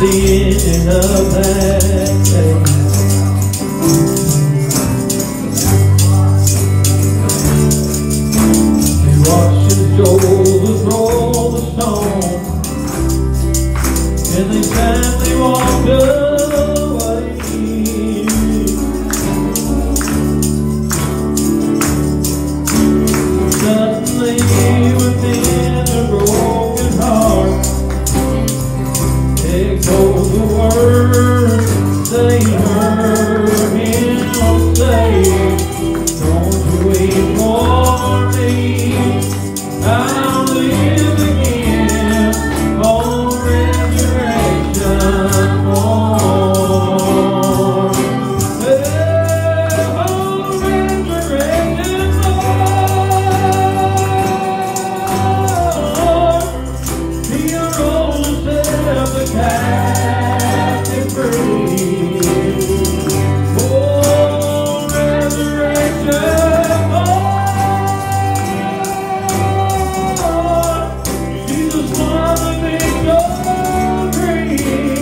the ending of that day. He watched Joseph roll the stone, and they sadly walked away. Suddenly within a broken heart echoed the words they heard him say, "Don't you wait for me, I'll live again on resurrection morn." Yeah, on resurrection morn, He arose and set the captive free. Oh, resurrection morn, Jesus won the victory.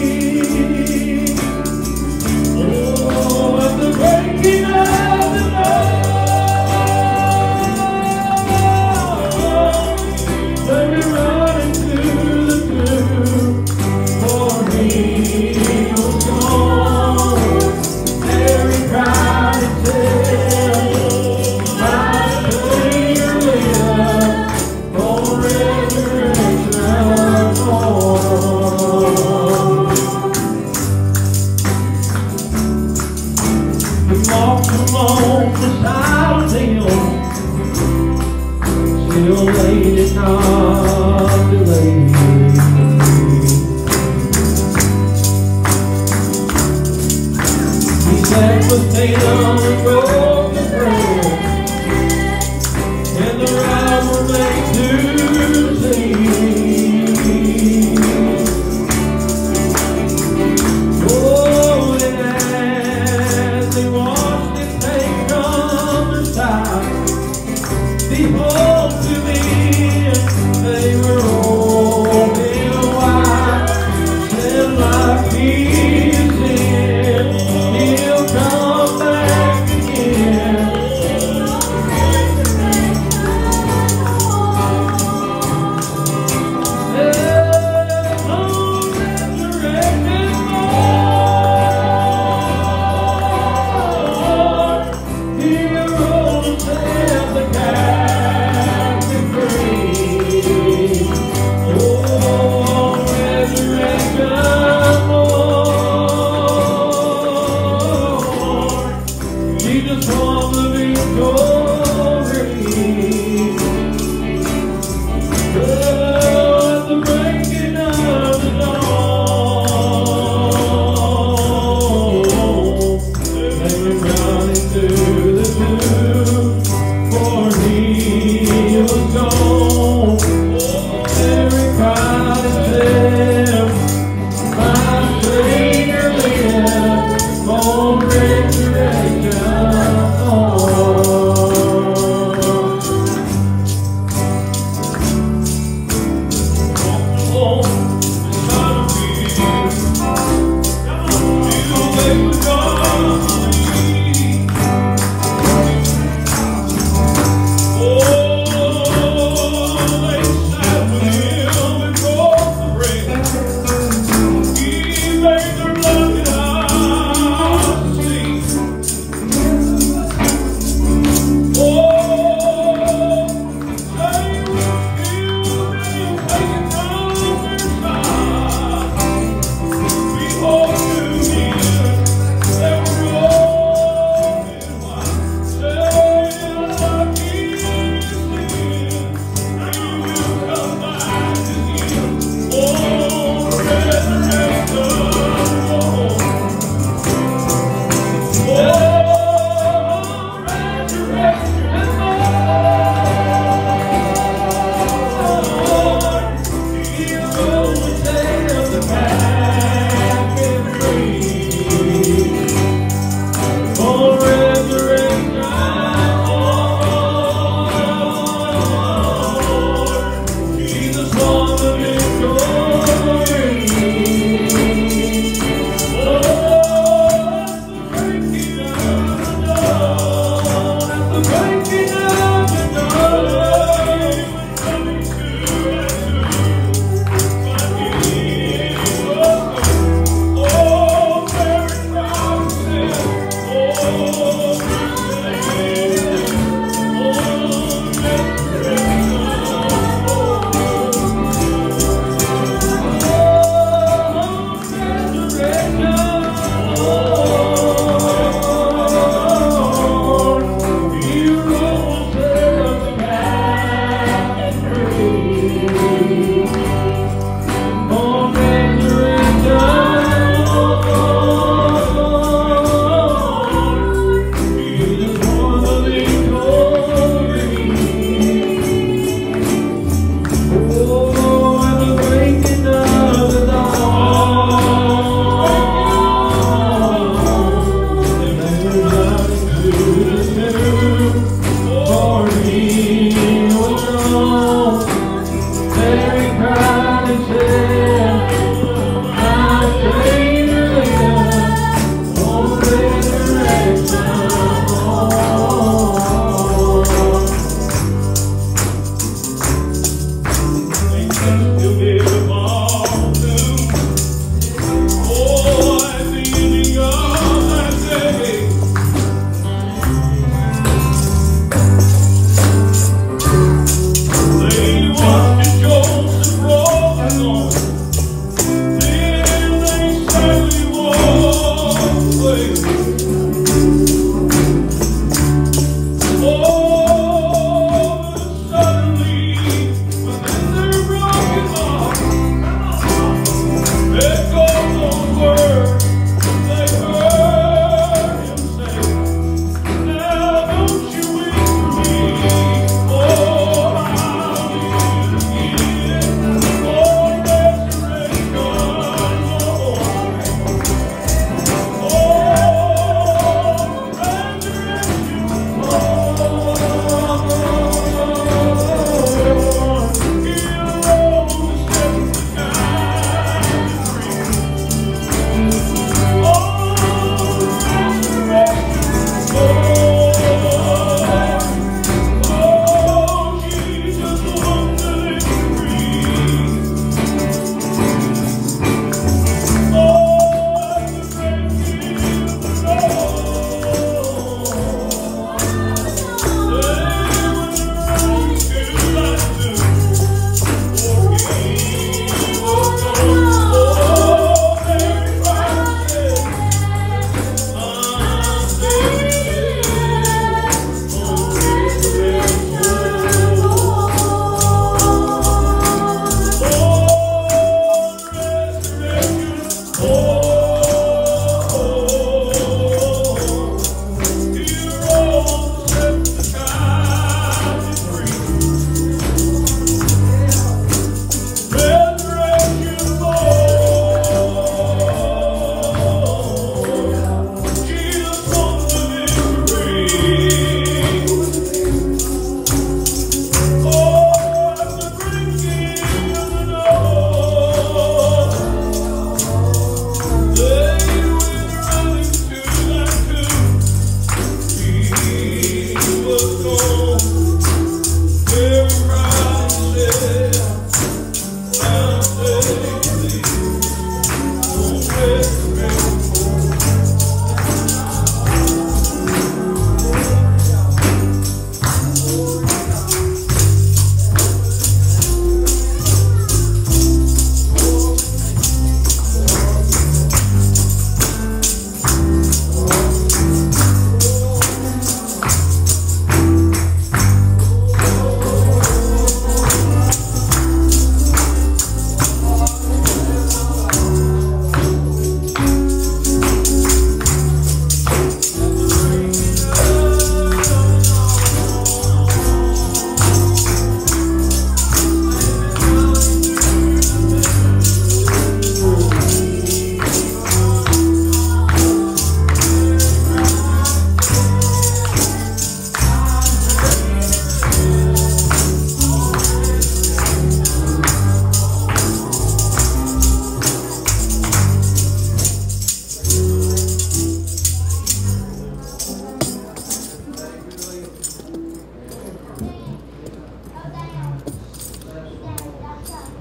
Oh, at the breaking of the dawn, they were running to the tomb, for he was gone. There he cried and said, "My Savior lives, on resurrection morn." He walked along beside him, still late at not delayed. He sat with them and broke the bread, and the rod were laid to the sea. Oh, and as they watched it take from their side, behold, to me they were open wide, and like he said, he'll come back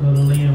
totally